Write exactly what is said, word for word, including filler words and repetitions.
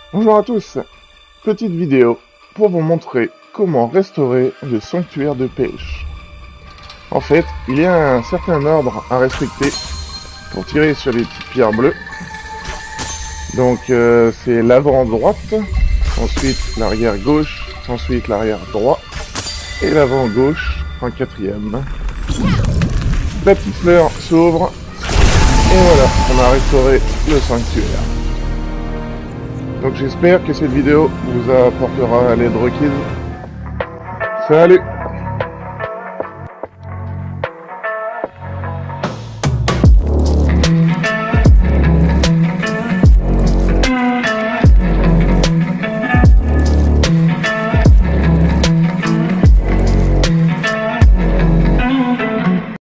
Bonjour à tous, petite vidéo pour vous montrer comment restaurer le sanctuaire de pêche. En fait, il y a un certain ordre à respecter pour tirer sur les petites pierres bleues. Donc euh, c'est l'avant droite, ensuite l'arrière gauche, ensuite l'arrière droit et l'avant gauche en quatrième. La petite fleur s'ouvre et voilà, on a restauré le sanctuaire. Donc j'espère que cette vidéo vous apportera l'aide requise. Salut!